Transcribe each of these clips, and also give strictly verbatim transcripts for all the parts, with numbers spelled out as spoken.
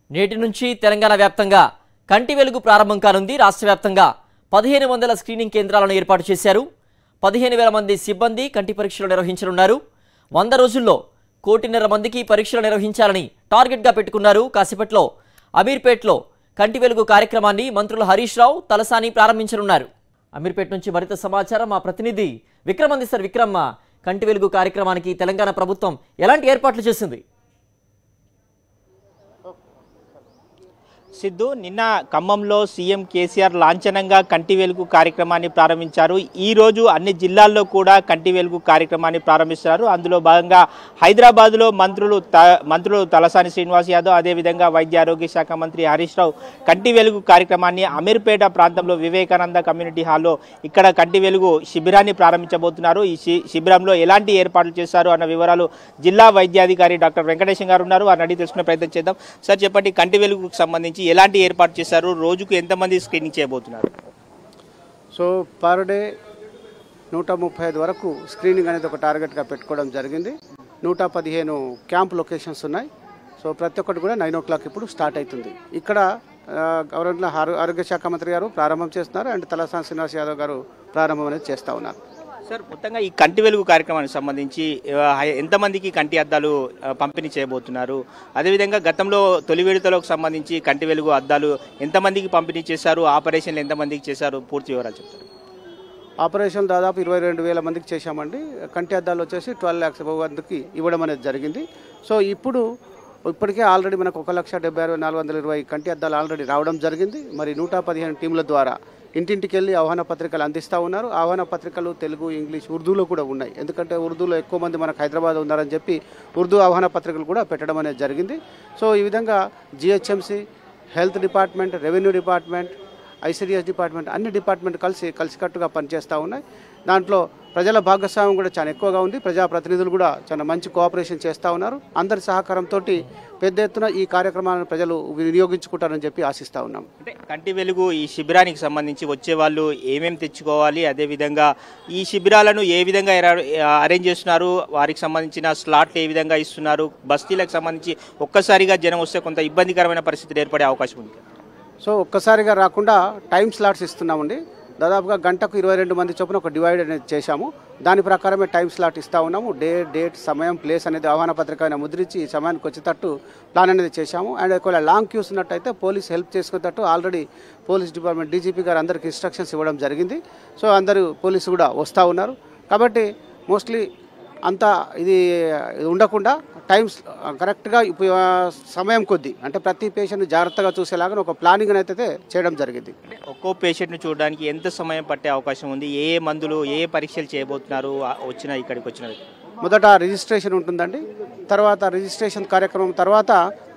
నేటి నుంచి తెలంగాణ వ్యాప్తంగా కంటి వెలుగు ప్రారంభం కానుంది. రాష్ట్ర వ్యాప్తంగా పదిహేను వందల స్క్రీనింగ్ కేంద్రాలను ఏర్పాటు చేశారు. పదిహేను వేల మంది సిబ్బంది కంటి పరీక్షలు నిర్వహించనున్నారు. వంద రోజుల్లో కోటిన్నర మందికి పరీక్షలు నిర్వహించాలని టార్గెట్గా పెట్టుకున్నారు. కాసేపట్లో అమీర్పేట్లో కంటి వెలుగు కార్యక్రమాన్ని మంత్రులు హరీష్ రావు, తలసాని ప్రారంభించనున్నారు. అమీర్పేట నుంచి మరింత సమాచారం మా ప్రతినిధి విక్రమ్ అందిస్తారు. విక్రమ్, కంటి వెలుగు కార్యక్రమానికి తెలంగాణ ప్రభుత్వం ఎలాంటి ఏర్పాట్లు చేసింది? సిద్ధు, నిన్న ఖమ్మంలో సీఎం కేసీఆర్ లాంఛనంగా కంటి వెలుగు కార్యక్రమాన్ని ప్రారంభించారు. ఈరోజు అన్ని జిల్లాల్లో కూడా కంటి వెలుగు కార్యక్రమాన్ని ప్రారంభిస్తున్నారు. అందులో భాగంగా హైదరాబాద్లో మంత్రులు త మంత్రులు తలసాని శ్రీనివాస్ యాదవ్, అదేవిధంగా వైద్య ఆరోగ్య శాఖ మంత్రి హరీష్ రావు కంటి వెలుగు కార్యక్రాన్ని అమీర్పేట ప్రాంతంలో వివేకానంద కమ్యూనిటీ హాల్లో ఇక్కడ కంటి వెలుగు శిబిరాన్ని ప్రారంభించబోతున్నారు. ఈ శిబిరంలో ఎలాంటి ఏర్పాట్లు చేశారు అన్న వివరాలు జిల్లా వైద్యాధికారి డాక్టర్ వెంకటేశం గారు ఉన్నారు. వారిని అడిగి తెలుసుకునే ప్రయత్నం చేద్దాం. సార్, చెప్పండి, కంటి వెలుగుకు సంబంధించి ఎలాంటి ఏర్పాటు చేశారు? రోజుకు ఎంతమంది స్క్రీనింగ్ చేయబోతున్నారు? సో పర్ డే నూట ముప్పై ఐదు వరకు స్క్రీనింగ్ అనేది ఒక టార్గెట్గా పెట్టుకోవడం జరిగింది. నూట పదిహేను క్యాంప్ లొకేషన్స్ ఉన్నాయి. సో ప్రతి ఒక్కటి కూడా నైన్ ఓ క్లాక్ ఇప్పుడు స్టార్ట్ అవుతుంది. ఇక్కడ గవర్నమెంట్ ఆరోగ్య శాఖ మంత్రి గారు ప్రారంభం చేస్తున్నారు అండ్ తలసాని శ్రీనివాస్ యాదవ్ గారు ప్రారంభం అనేది చేస్తూ ఉన్నారు. సార్, మొత్తంగా ఈ కంటి వెలుగు కార్యక్రమానికి సంబంధించి ఎంతమందికి కంటి అద్దాలు పంపిణీ చేయబోతున్నారు? అదేవిధంగా గతంలో తొలి విడతలకు సంబంధించి కంటి వెలుగు అద్దాలు ఎంతమందికి పంపిణీ చేశారు? ఆపరేషన్లు ఎంతమందికి చేశారు? పూర్తి వివరాలు చెప్తారు. ఆపరేషన్ దాదాపు ఇరవై రెండు వేల మందికి చేశామండి. కంటి అద్దాలు వచ్చేసి ట్వెల్వ్ ల్యాక్స్ మందికి ఇవ్వడం అనేది జరిగింది. సో ఇప్పుడు ఇప్పటికే ఆల్రెడీ మనకు ఒక లక్ష డెబ్బై అరవై నాలుగు వందల ఇరవై కంటి అద్దాలు ఆల్రెడీ రావడం జరిగింది. మరి నూట పదిహేను టీంల ద్వారా ఇంటింటికి వెళ్ళి ఆహ్వాన పత్రికలు అందిస్తూ ఉన్నారు. ఆహ్వాన పత్రికలు తెలుగు, ఇంగ్లీష్, ఉర్దూలో కూడా ఉన్నాయి. ఎందుకంటే ఉర్దూలో ఎక్కువ మంది మనకు హైదరాబాద్ ఉన్నారని చెప్పి ఉర్దూ ఆహ్వాన పత్రికలు కూడా పెట్టడం అనేది జరిగింది. సో ఈ విధంగా GHMC, health department, revenue department, ICDS department అన్ని డిపార్ట్మెంట్ కలిసి కలిసికట్టుగా పనిచేస్తూ ఉన్నాయి. దాంట్లో ప్రజల భాగస్వామ్యం కూడా చాలా ఎక్కువగా ఉంది. ప్రజాప్రతినిధులు కూడా చాలా మంచి కోఆపరేషన్ చేస్తూ ఉన్నారు. అందరి సహకారంతో పెద్ద ఎత్తున ఈ కార్యక్రమాలను ప్రజలు వినియోగించుకుంటారని చెప్పి ఆశిస్తూ ఉన్నాం. అంటే కంటి వెలుగు ఈ శిబిరానికి సంబంధించి వచ్చే వాళ్ళు ఏమేమి తెచ్చుకోవాలి, అదేవిధంగా ఈ శిబిరాలను ఏ విధంగా అరేంజ్ చేస్తున్నారు, వారికి సంబంధించిన స్లాట్లు ఏ విధంగా ఇస్తున్నారు, బస్తీలకు సంబంధించి ఒక్కసారిగా జనం వస్తే కొంత ఇబ్బందికరమైన పరిస్థితులు ఏర్పడే అవకాశం ఉంది. సో ఒక్కసారిగా రాకుండా టైం స్లాట్స్ ఇస్తున్నామండి. దాదాపుగా గంటకు ఇరవై రెండు మంది చొప్పున ఒక డివైడ్ అనేది చేశాము. దాని ప్రకారమే టైం స్లాట్ ఇస్తూ ఉన్నాము. డే, డేట్, సమయం, ప్లేస్ అనేది ఆహ్వాన పత్రిక అయినా ముద్రించి ఈ సమయానికి వచ్చేటట్టు ప్లాన్ అనేది చేశాము. అండ్ ఒకవేళ లాంగ్ క్యూస్ ఉన్నట్టయితే పోలీస్ హెల్ప్ చేసుకునేటట్టు ఆల్రెడీ పోలీస్ డిపార్ట్మెంట్ డీజీపీ గారు అందరికి ఇన్స్ట్రక్షన్స్ ఇవ్వడం జరిగింది. సో అందరూ పోలీసు కూడా వస్తూ ఉన్నారు. కాబట్టి మోస్ట్లీ అంతా ఇది ఉండకుండా టైమ్స్ కరెక్ట్గా సమయం కొద్దీ అంటే ప్రతి పేషెంట్ని జాగ్రత్తగా చూసేలాగా ఒక ప్లానింగ్ అయితే చేయడం జరిగింది. ఒక్కో పేషెంట్ని చూడడానికి ఎంత సమయం పట్టే అవకాశం ఉంది? ఏ ఏ మందులు, ఏ ఏ పరీక్షలు చేయబోతున్నారు వచ్చిన ఇక్కడికి వచ్చినవి? మొదట రిజిస్ట్రేషన్ ఉంటుందండి. తర్వాత రిజిస్ట్రేషన్ కార్యక్రమం తర్వాత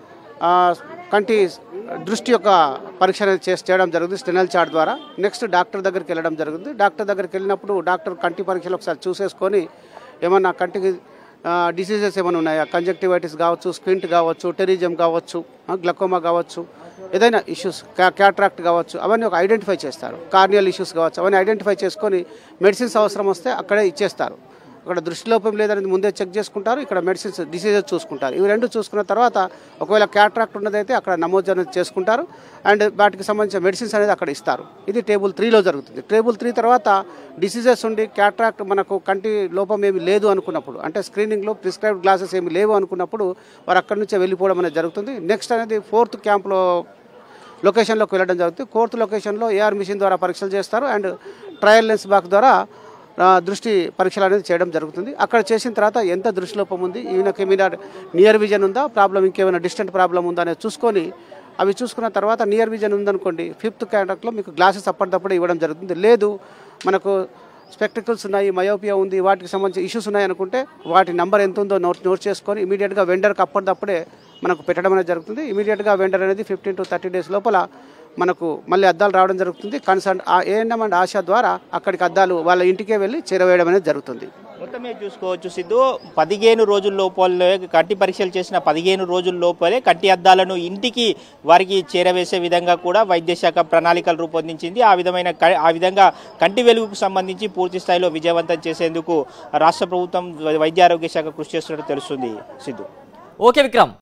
కంటి దృష్టి యొక్క పరీక్ష అనేది చేసి చేయడం జరుగుతుంది స్టెనల్ చార్ట్ ద్వారా. నెక్స్ట్ డాక్టర్ దగ్గరికి వెళ్ళడం జరుగుతుంది. డాక్టర్ దగ్గరికి వెళ్ళినప్పుడు డాక్టర్ కంటి పరీక్షలు ఒకసారి చూసేసుకొని ఏమన్నా కంటికి డిసీజెస్ ఏమైనా ఉన్నాయా, కంజక్టివైటిస్ కావచ్చు, స్క్వింట్ కావచ్చు, టెరిజం కావచ్చు, గ్లకోమా కావచ్చు, ఏదైనా ఇష్యూస్, క్యాట్రాక్ట్ కావచ్చు, అవన్నీ ఒక ఐడెంటిఫై చేస్తారు. కార్నియల్ ఇష్యూస్ కావచ్చు, అవన్నీ ఐడెంటిఫై చేసుకొని మెడిసిన్స్ అవసరం వస్తే అక్కడే ఇచ్చేస్తారు. అక్కడ దృష్టిలోపం లేదనేది ముందే చెక్ చేసుకుంటారు. ఇక్కడ మెడిసిన్స్, డిసీజెస్ చూసుకుంటారు. ఇవి రెండు చూసుకున్న తర్వాత ఒకవేళ క్యాట్రాక్ట్ ఉన్నదైతే అక్కడ నమోదు అనేది చేసుకుంటారు అండ్ వాటికి సంబంధించిన మెడిసిన్స్ అనేది అక్కడ ఇస్తారు. ఇది టేబుల్ త్రీలో జరుగుతుంది. టేబుల్ త్రీ తర్వాత డిసీజెస్ ఉండి క్యాట్రాక్ట్ మనకు కంటి లోపం ఏమి లేదు అనుకున్నప్పుడు, అంటే స్క్రీనింగ్లో ప్రిస్క్రైబ్డ్ గ్లాసెస్ ఏమి లేవు అనుకున్నప్పుడు వారు అక్కడి నుంచే వెళ్ళిపోవడం అనేది జరుగుతుంది. నెక్స్ట్ అనేది ఫోర్త్ క్యాంప్లో లొకేషన్లోకి వెళ్ళడం జరుగుతుంది. ఫోర్త్ లొకేషన్లో ఏఆర్ మిషన్ ద్వారా పరీక్షలు చేస్తారు అండ్ ట్రయల్ లెన్స్ బాక్స్ ద్వారా దృష్టి పరీక్షలు అనేది చేయడం జరుగుతుంది. అక్కడ చేసిన తర్వాత ఎంత దృష్టిలోపం ఉంది, ఈయనకి ఏమైనా నియర్ విజన్ ఉందా, ప్రాబ్లం ఇంకేమైనా డిస్టెంట్ ప్రాబ్లం ఉందా అనేది చూసుకొని అవి చూసుకున్న తర్వాత నియర్ విజన్ ఉందనుకోండి ఫిఫ్త్ క్యాటరాక్ట్లో మీకు గ్లాసెస్ అప్పటిదప్పుడే ఇవ్వడం జరుగుతుంది. లేదు మనకు స్పెక్టికల్స్ ఉన్నాయి, మయోపియా ఉంది, వాటికి సంబంధించి ఇష్యూస్ ఉన్నాయి అనుకుంటే వాటి నెంబర్ ఎంత ఉందో నోట్ నోట్ చేసుకొని ఇమీడియట్గా వెండర్కి అప్పటిదప్పుడే మనకు పెట్టడం అనేది జరుగుతుంది. ఇమీడియట్గా వెండర్ అనేది ఫిఫ్టీన్ టు థర్టీ డేస్ లోపల మనకు మళ్ళీ అద్దాలు రావడం జరుగుతుంది. కన్సర్న్ ఏఎన్ఎం అండ్ ఆశా ద్వారా అక్కడికి అద్దాలు వాళ్ళ ఇంటికే వెళ్ళి చేరవేయడం అనేది జరుగుతుంది. మొత్తమే చూసుకోవచ్చు సిద్ధు, పదిహేను రోజుల లోపలే కంటి పరీక్షలు చేసిన పదిహేను రోజుల లోపలే కంటి అద్దాలను ఇంటికి వారికి చేరవేసే విధంగా కూడా వైద్య శాఖ ప్రణాళికలు రూపొందించింది. ఆ విధమైన ఆ విధంగా కంటి వెలుగుకు సంబంధించి పూర్తి స్థాయిలో విజయవంతం చేసేందుకు రాష్ట్ర ప్రభుత్వం వైద్య ఆరోగ్య శాఖ కృషి చేస్తున్నట్టు తెలుస్తుంది. సిద్ధు. ఓకే విక్రమ్.